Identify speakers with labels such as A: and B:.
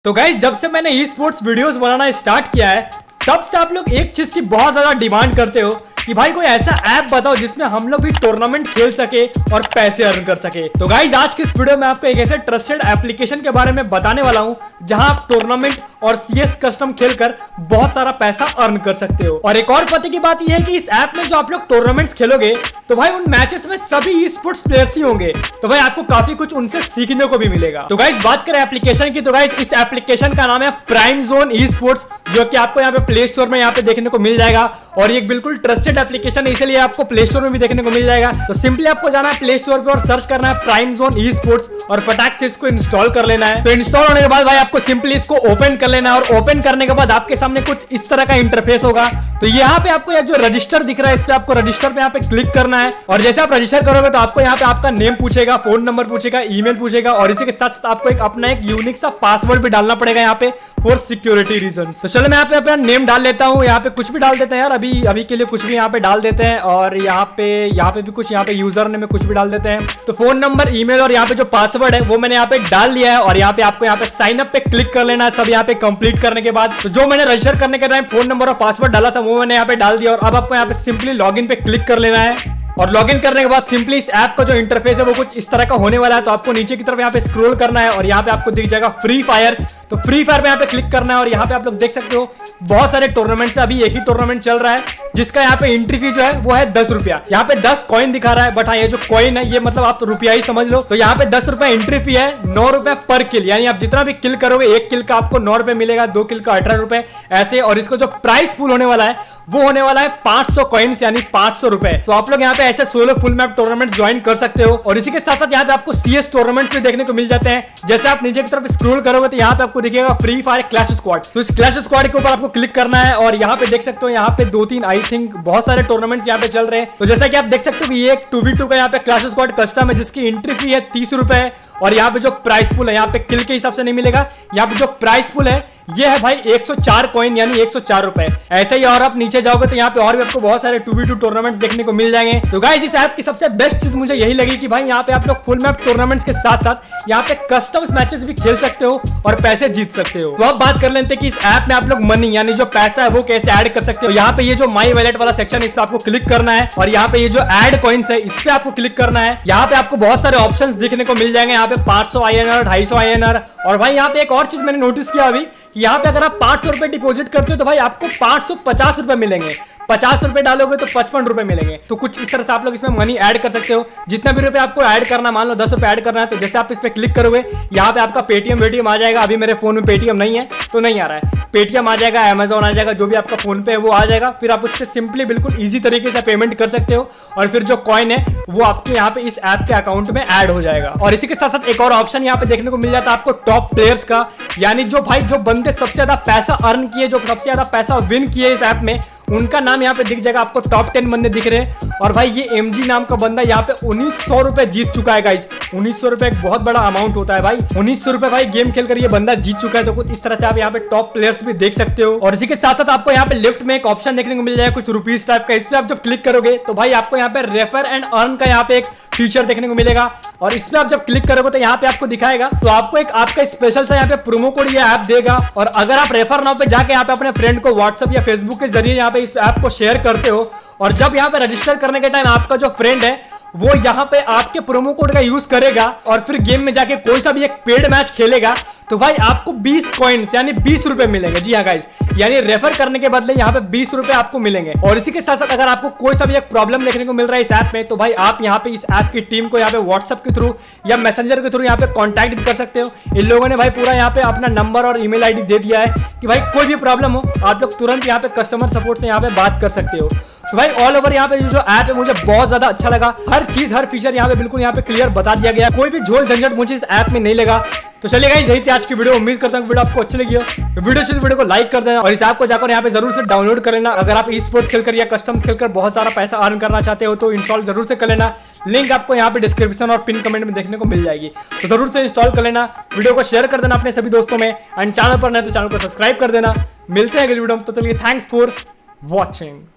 A: तो गाइस जब से मैंने ई स्पोर्ट्स वीडियोस बनाना स्टार्ट किया है तब से आप लोग एक चीज की बहुत ज्यादा डिमांड करते हो कि भाई कोई ऐसा ऐप बताओ जिसमें हम लोग भी टूर्नामेंट खेल सके और पैसे अर्न कर सके। तो गाइस आज की इस वीडियो में आपको एक ऐसे ट्रस्टेड एप्लीकेशन के बारे में बताने वाला हूं जहां आप टूर्नामेंट और सीएस कस्टम खेलकर बहुत सारा पैसा अर्न कर सकते हो। और एक और पते की बात यह है कि इस ऐप में जो आप लोग टूर्नामेंट्स खेलोगे तो भाई उन मैचेस में सभी ई स्पोर्ट्स प्लेयर्स ही होंगे, तो भाई आपको काफी कुछ उनसे सीखने को भी मिलेगा। तो गाइस बात करें एप्लीकेशन की, तो गाइस इस एप्लीकेशन का नाम है प्राइम जोन ई स्पोर्ट्स, जो कि आपको यहाँ पे प्ले स्टोर में यहाँ पे देखने को मिल जाएगा। और ये एक बिल्कुल ट्रस्टेड एप्लीकेशन है, इसलिए आपको प्ले स्टोर में भी देखने को मिल जाएगा। तो सिंपली आपको जाना है प्ले स्टोर पे और सर्च करना है प्राइम जोन ई स्पोर्ट्स और फटाक से इसको इंस्टॉल कर लेना है। तो इंस्टॉल होने के बाद भाई आपको सिंपली इसको ओपन कर लेना है और ओपन करने के बाद आपके सामने कुछ इस तरह का इंटरफेस होगा। तो यहाँ पे आपको जो रजिस्टर दिख रहा है इस पे आपको रजिस्टर पे यहाँ पे क्लिक करना है। और जैसे आप रजिस्टर करोगे तो आपको यहाँ पे आपका नेम पूछेगा, फोन नंबर पूछेगा, ईमेल पूछेगा और इसी के साथ साथ आपको अपना एक यूनिक सा पासवर्ड भी डालना पड़ेगा यहाँ पे फॉर सिक्योरिटी रीजंस। तो चलो मैं यहाँ पे अपना नेम डाल लेता हूँ, यहाँ पे कुछ भी डाल देते हैं यार, अभी के लिए कुछ भी यहाँ पे डाल देते हैं। और यहाँ पे भी कुछ, यहाँ पे यूजर नेम में कुछ भी डाल देते हैं। तो फोन नंबर, ईमेल और यहाँ पे जो पासवर्ड है वो मैंने यहाँ पे डाल लिया है। और यहाँ पे आपको यहाँ पे साइन अप पे क्लिक कर लेना है सब यहाँ पे कंप्लीट करने के बाद। तो जो मैंने रजिस्टर करने के टाइम फोन नंबर और पासवर्ड डाला था वो मैंने यहाँ पे डाल दिया। और अब आपको यहाँ पे सिंपली लॉगिन पे क्लिक कर लेना है। और लॉगिन करने के बाद सिंपली इस ऐप का जो इंटरफेस है वो कुछ इस तरह का होने वाला है। तो आपको नीचे की तरफ यहाँ पे स्क्रॉल करना है और यहाँ पे आपको दिख जाएगा फ्री फायर। तो फ्री फायर पे यहाँ पे क्लिक करना है और यहाँ पे आप लोग देख सकते हो बहुत सारे टूर्नामेंट्स, अभी एक ही टूर्नामेंट चल रहा है जिसका यहाँ पे एंट्री फी जो है वो है 10 रुपया। यहाँ पे 10 कॉइन दिखा रहा है, बट हाँ ये जो कॉइन है ये मतलब आप रुपया ही समझ लो। तो यहाँ पे 10 रुपया एंट्री फी है, 9 रुपए पर किल, यानी आप जितना भी किल करोगे एक किल का आपको 9 रुपए मिलेगा, 2 किल का 18 रुपए ऐसे। और इसको जो प्राइस पूल होने वाला है वो होने वाला है 500 कॉइन्स यानी 500 रुपए। तो आप लोग यहाँ पे ऐसे solo full map tournament join कर सकते हो। और इसी के साथ साथ यहाँ पे आपको सीएस टूर्नामेंट भी देखने को मिल जाते हैं। जैसे आप नीचे की तरफ स्क्रॉल करोगे तो यहाँ पे आपको दिखेगा फ्री फायर क्लैश स्क्वाड। तो इस क्लैश स्क्वाड के ऊपर आपको क्लिक करना है और यहाँ पे देख सकते हो यहाँ पे 2-3 आई थिंक बहुत सारे टूर्नामेंट्स यहाँ पे चल रहे हैं। तो जैसा कि आप देख सकते हो कि ये एक 2v2 का यहाँ पे क्लैश स्क्वाड कस्टम है जिसकी एंट्री फी है 30 रुपए। और यहाँ पे जो प्राइस पुल है यहाँ पे किल के हिसाब से नहीं मिलेगा, यहाँ पे जो प्राइस पुल है ये है भाई 104 कॉइन यानी 104 रुपए ऐसे ही। और आप नीचे जाओगे तो यहाँ पे और भी आपको बहुत सारे 2v2 टूर्नामेंट्स देखने को मिल जाएंगे। तो गाइस इस ऐप की सबसे बेस्ट चीज मुझे यही लगी कि भाई यहाँ पे आप लोग फुल मैप टूर्नामेंट्स के साथ साथ यहाँ पे कस्टम्स मैचेस भी खेल सकते हो और पैसे जीत सकते हो। तो अब बात कर लेते हैं कि इस ऐप में आप लोग मनी यानी जो पैसा है वो कैसे ऐड कर सकते हो। यहाँ पे ये जो माई वॉलेट वाला सेक्शन है इस पे आपको क्लिक करना है और यहाँ पे ये जो ऐड कॉइन्स है इस पे आपको क्लिक करना है। यहाँ पे आपको बहुत सारे ऑप्शंस देखने को मिल जाएंगे, यहाँ पे 500 INR, 250 INR। और भाई यहाँ पे एक और चीज मैंने नोटिस किया अभी, यहाँ पे अगर आप 500 रुपए डिपॉजिट करते हो तो भाई आपको 550 रुपए मिलेंगे, 50 रुपए डालोगे तो 55 रुपए मिलेंगे। तो कुछ इस तरह से आप लोग इसमें मनी ऐड कर सकते हो। जितना भी रुपए आपको ऐड करना, मान लो 10 रुपए ऐड करना है तो जैसे आप इस पे क्लिक करोगे यहाँ पे आपका पेटीएम आ जाएगा। अभी मेरे फोन में पेटीएम नहीं है तो नहीं आ रहा है, पेटीएम आ जाएगा, अमेजॉन आ जाएगा, जो भी आपका फोन पे है वो आ जाएगा। फिर आप उससे सिंपली बिल्कुल ईजी तरीके से पेमेंट कर सकते हो और फिर जो कॉइन है वो आपके यहाँ पे इस ऐप के अकाउंट में ऐड हो जाएगा। और इसी के साथ साथ एक और ऑप्शन यहाँ पे देखने को मिल जाता है आपको टॉप प्लेयर्स का, यानी जो बंदे सबसे ज्यादा पैसा अर्न किए, जो सबसे ज्यादा पैसा विन किए इस ऐप में, उनका नाम यहाँ पे दिख जाएगा। आपको टॉप 10 बंदे दिख रहे हैं। और भाई ये MG नाम का बंदा यहाँ पे 1900 रुपए जीत चुका है गाइस। 1900 रुपए एक बहुत बड़ा अमाउंट होता है भाई, 1900 रुपए भाई गेम खेलकर ये बंदा जीत चुका है। तो कुछ इस तरह से आप यहाँ पे टॉप प्लेयर्स भी देख सकते हो। और इसी के साथ साथ आपको यहाँ पे लेफ्ट में एक ऑप्शन देखने को मिल जाएगा कुछ रुपीज टाइप का, इस पे आप जब क्लिक करोगे तो भाई आपको यहाँ पे रेफर एंड अर्न का यहाँ पे एक फीचर देखने को मिलेगा। और इसमें आप जब क्लिक करोगे तो यहाँ पे आपको दिखाएगा, तो आपको एक आपका स्पेशल सा यहाँ पे प्रोमो कोड ये ऐप देगा। और अगर आप रेफर नाउ पे जाके यहाँ पे अपने फ्रेंड को व्हाट्सएप या फेसबुक के जरिए यहाँ पे इस ऐप को शेयर करते हो और जब यहाँ पे रजिस्टर करने के टाइम आपका जो फ्रेंड है वो यहाँ पे आपके प्रोमो कोड का यूज करेगा और फिर गेम में जाके कोई सा भी एक पेड मैच खेलेगा तो भाई आपको 20 कॉइन्स यानी 20 रुपए मिलेंगे। जी हाँ गाइस, यानी रेफर करने के बदले यहाँ पे 20 रुपए आपको मिलेंगे। और इसी के साथ साथ अगर आपको कोई सा भी एक प्रॉब्लम देखने को मिल रहा है इस ऐप में तो भाई आप यहाँ पे इस ऐप की टीम को यहाँ पे व्हाट्सएप के थ्रू या मैसेंजर के थ्रू यहाँ पे कॉन्टैक्ट भी कर सकते हो। इन लोगों ने भाई पूरा यहाँ पे अपना नंबर और ईमेल ID दे दिया है कि भाई कोई भी प्रॉब्लम हो आप लोग तुरंत यहाँ पे कस्टमर सपोर्ट से यहाँ पे बात कर सकते हो। तो भाई ऑल ओवर यहाँ पे जो ऐप है मुझे बहुत ज्यादा अच्छा लगा, हर चीज हर फीचर यहाँ पे बिल्कुल यहाँ पे क्लियर बता दिया गया, कोई भी झोल झंझट मुझे इस ऐप में नहीं लगा। तो चलिए गाइस यही थी आज की वीडियो, उम्मीद करता हूँ वीडियो आपको अच्छी लगी हो। वीडियो को लाइक कर देना और इस ऐप को जाकर यहाँ पे जरूर से डाउनलोड कर लेना। अगर आप ई स्पोर्ट्स खेलकर या कस्टम्स खेलकर बहुत सारा पैसा अर्न करना चाहते हो तो इंस्टॉल जरूर से कर लेना। लिंक आपको यहाँ पे डिस्क्रिप्शन और पिन कमेंट में देखने को मिल जाएगी, तो जरूर से इंस्टॉल कर लेना। वीडियो को शेयर कर देना अपने सभी दोस्तों में एंड चैनल पर नहीं तो चैनल को सब्सक्राइब कर देना। मिलते हैं अगली वीडियो में, तो चलिए थैंक्स फॉर वॉचिंग।